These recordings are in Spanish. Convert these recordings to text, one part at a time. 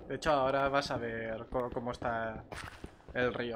De hecho, ahora vas a ver cómo está el río.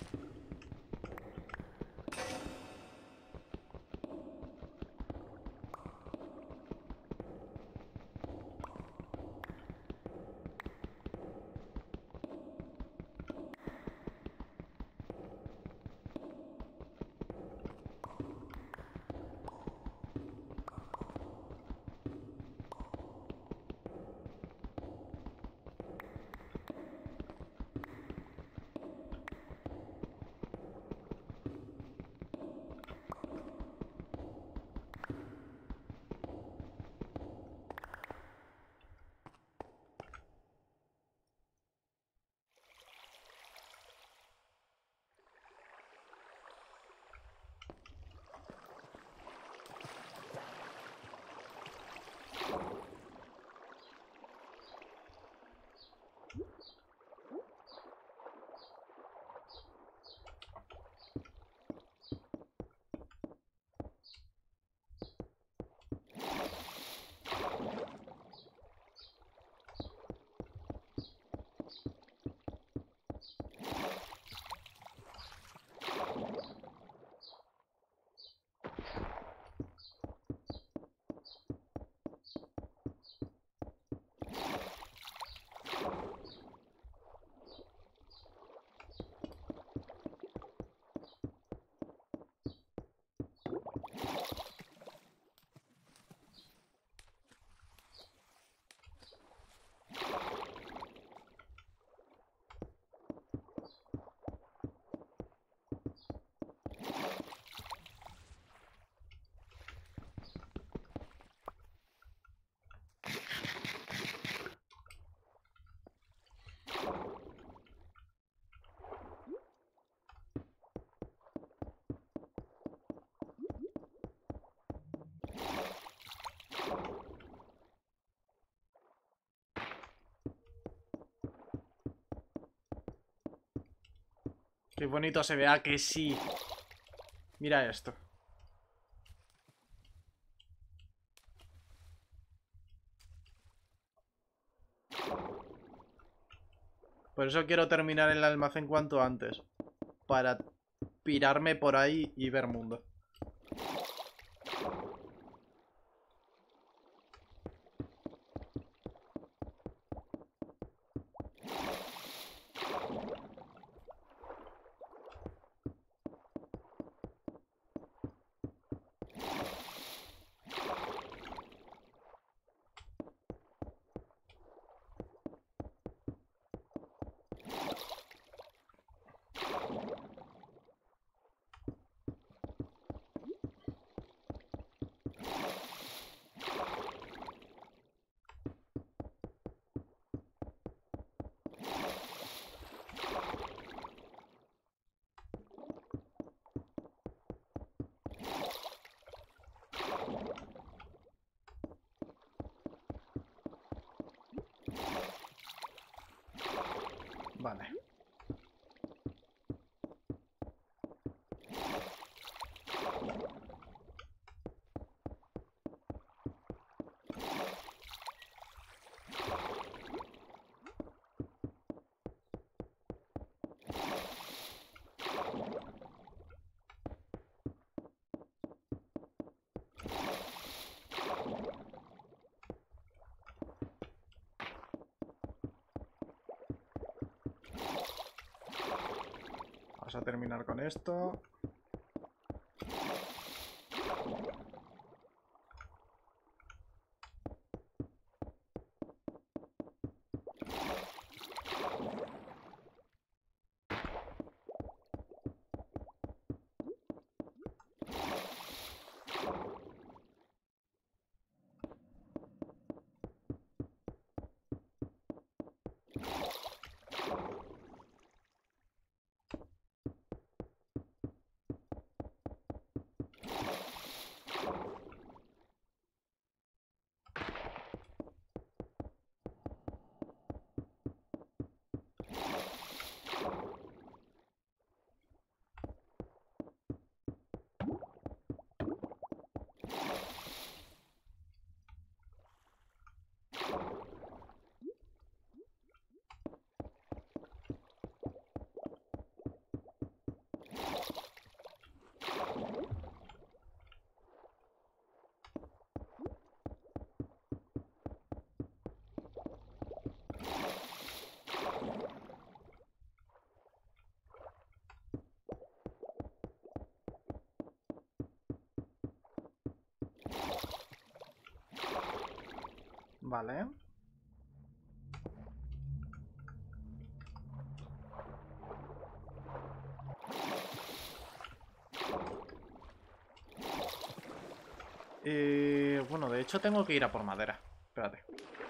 Qué bonito se vea que sí. Mira esto. Por eso quiero terminar el almacén cuanto antes. Para pirarme por ahí y ver mundo. Vale. Vamos a terminar con esto. Vale. Bueno, de hecho tengo que ir a por madera. Espérate.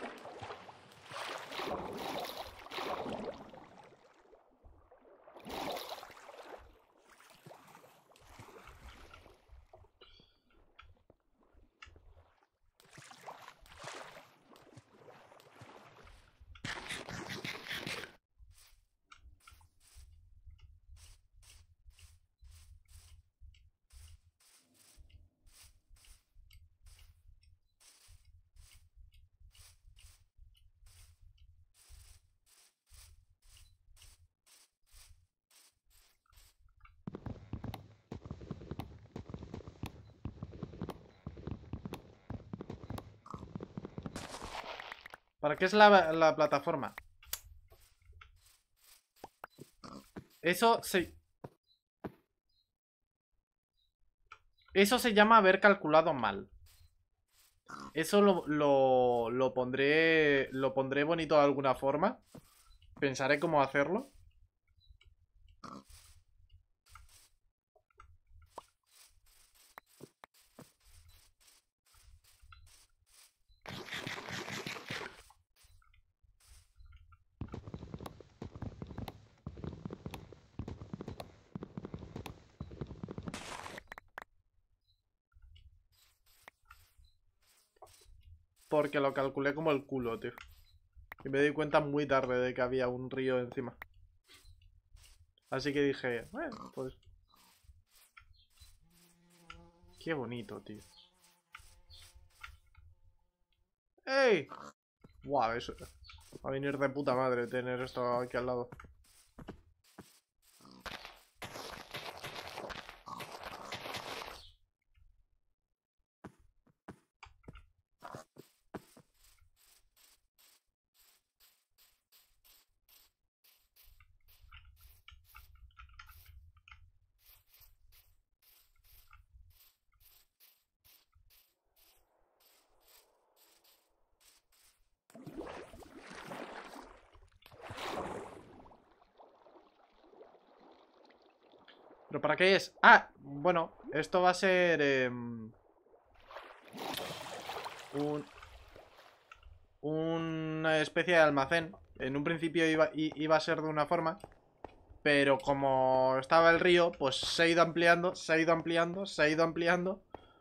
¿Para qué es la plataforma? Eso se llama haber calculado mal. Eso lo pondré bonito de alguna forma. Pensaré cómo hacerlo. Porque lo calculé como el culo, tío. Y me di cuenta muy tarde de que había un río encima. Así que dije, bueno, pues... Qué bonito, tío. ¡Ey! Guau, eso... Va a venir de puta madre tener esto aquí al lado. ¿Pero para qué es? Ah, bueno, esto va a ser... una especie de almacén. En un principio iba a ser de una forma, pero como estaba el río, pues se ha ido ampliando, se ha ido ampliando, se ha ido ampliando.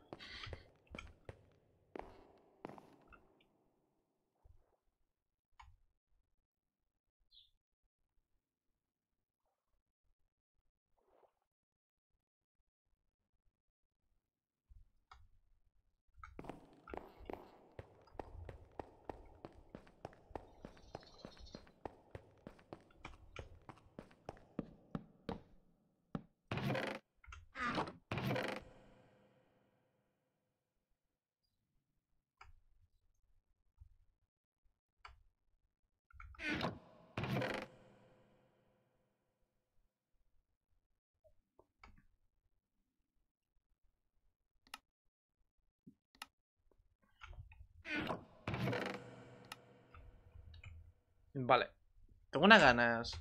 Vale. Tengo unas ganas.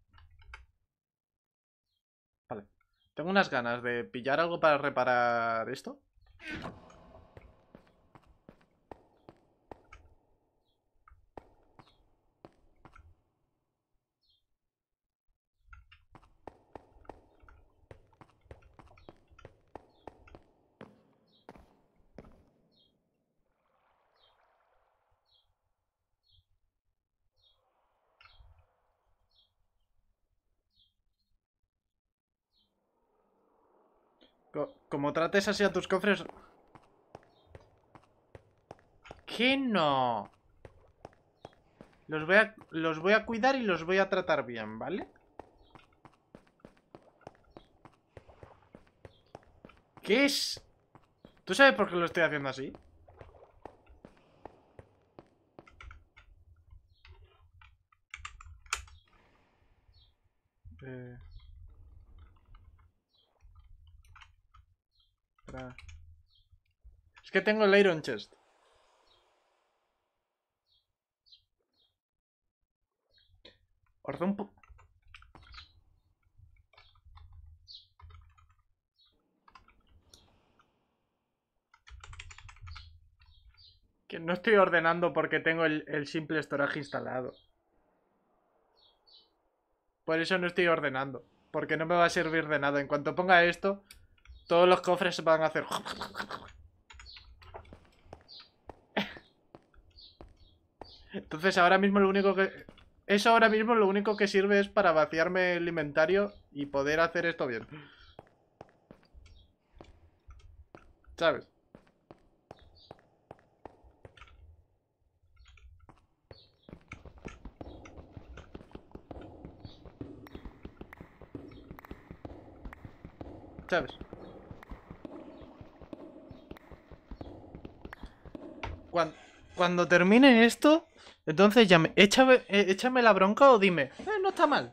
Vale. Tengo unas ganas de pillar algo para reparar esto. Como trates así a tus cofres... ¿Qué no? Los voy a cuidar y los voy a tratar bien, ¿vale? ¿Qué es? ¿Tú sabes por qué lo estoy haciendo así? Eh... Espera. Es que tengo el Iron Chest. Os doy un po... Que no estoy ordenando porque tengo el simple storage instalado. Por eso no estoy ordenando. Porque no me va a servir de nada. En cuanto ponga esto, todos los cofres van a hacer... Entonces ahora mismo lo único que... Eso ahora mismo lo único que sirve es para vaciarme el inventario y poder hacer esto bien. ¿Sabes? ¿Sabes? Cuando, cuando termine esto, entonces ya me... échame la bronca o dime, no está mal.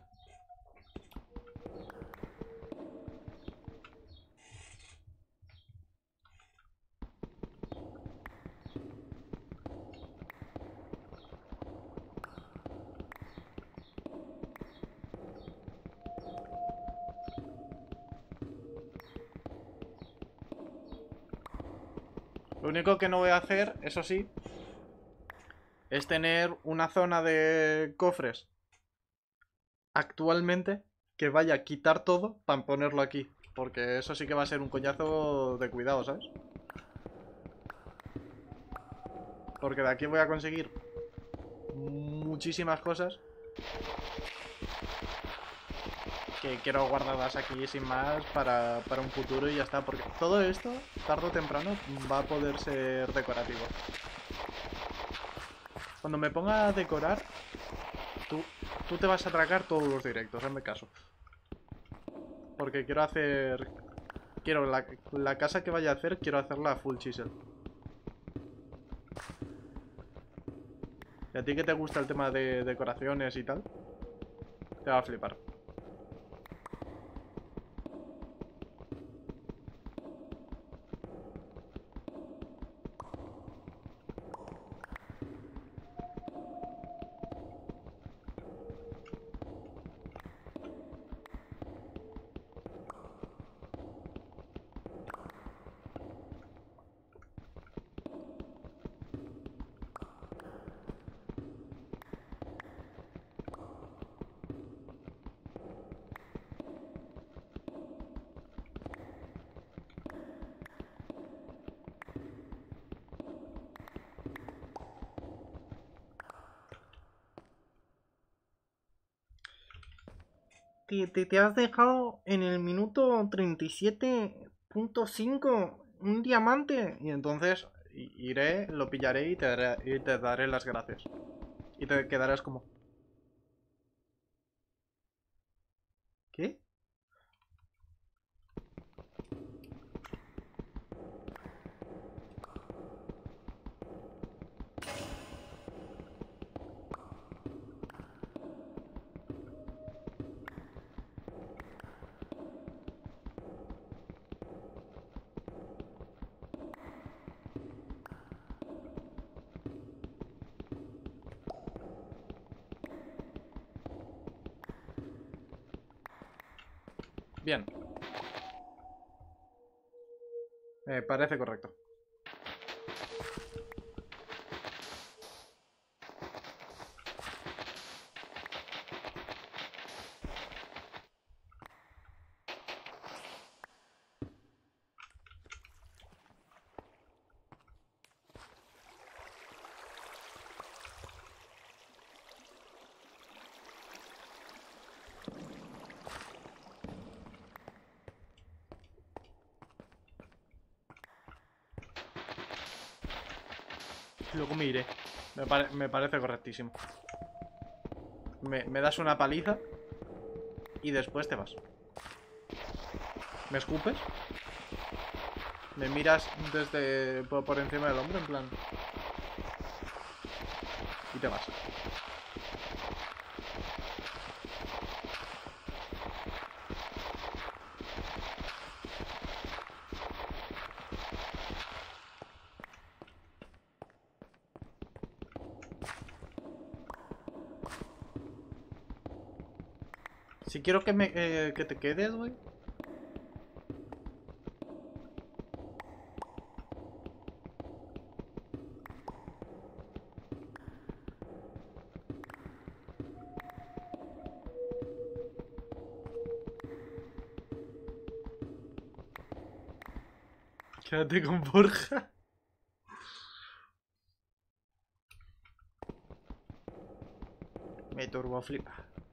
Lo único que no voy a hacer, eso sí, es tener una zona de cofres actualmente que vaya a quitar todo para ponerlo aquí. Porque eso sí que va a ser un coñazo de cuidado, ¿sabes? Porque de aquí voy a conseguir muchísimas cosas que quiero guardadas aquí sin más para un futuro y ya está. Porque todo esto, tarde o temprano, va a poder ser decorativo. Cuando me ponga a decorar, tú te vas a tragar todos los directos, hazme caso. Porque quiero hacer... Quiero la casa que vaya a hacer, quiero hacerla full chisel. ¿Y a ti que te gusta el tema de decoraciones y tal? Te va a flipar. Te has dejado en el minuto 37.5 un diamante. Y entonces iré, lo pillaré y te daré las gracias. Y te quedarás como... ¿Qué? Bien. Me parece correcto. Luego me iré. Me parece correctísimo. Me das una paliza y después te vas. ¿Me escupes? ¿Me miras desde por encima del hombro en plan? Y te vas. Si quiero que te quedes, güey. Quédate con Borja. Me turbo flipa.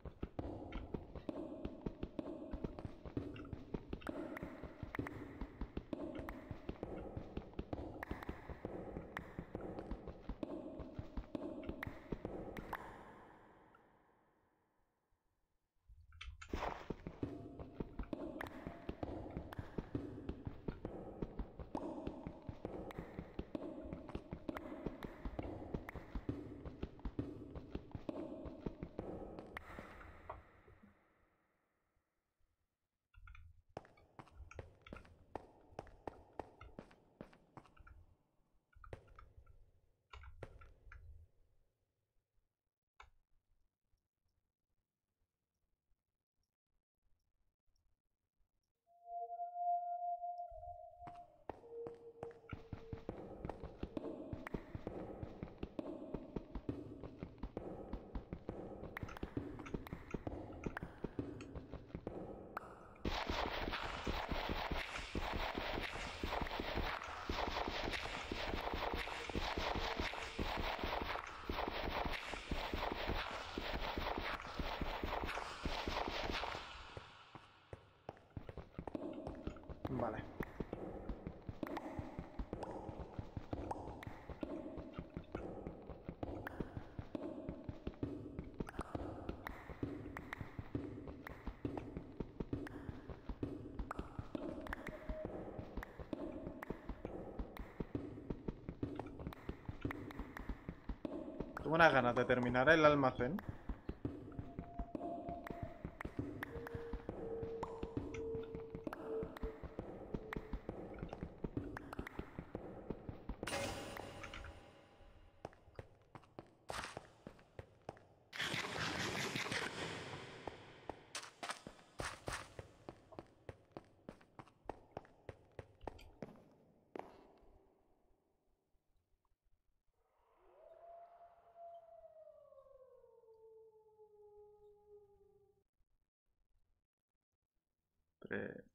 Vale. Tengo unas ganas de terminar el almacén. Tres.